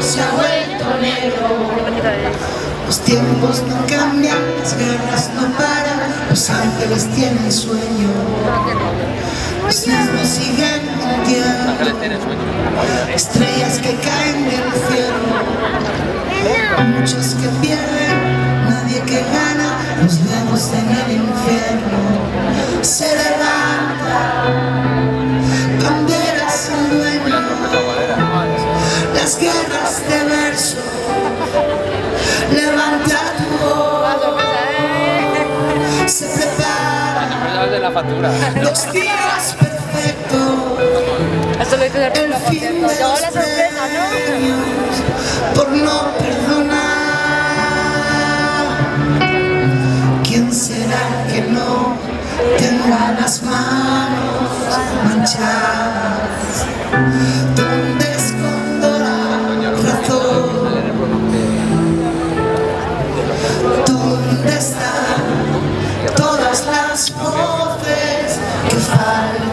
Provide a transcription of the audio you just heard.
se ha vuelto negro. Los tiempos no cambian, las guerras no paran, los ángeles tienen sueño, los niños siguen mintiendo, estrellas que caen del cielo, muchos que pierden, nadie que gana, nos vemos en el infierno. Se levanta banderas sin dueño, las guerras de verso. Levanta tu voz, se prepara los días perfectos, el fin de los premios por no perdonar. ¿Quién será que no tenga las manos manchadas? ¿Dónde escondo la razón? ¿Dónde están todas las voces que faltan?